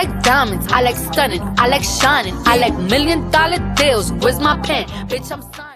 like diamonds, I like stunning, I like shining, I like $1 million deals. Where's my pen? Bitch, I'm signing.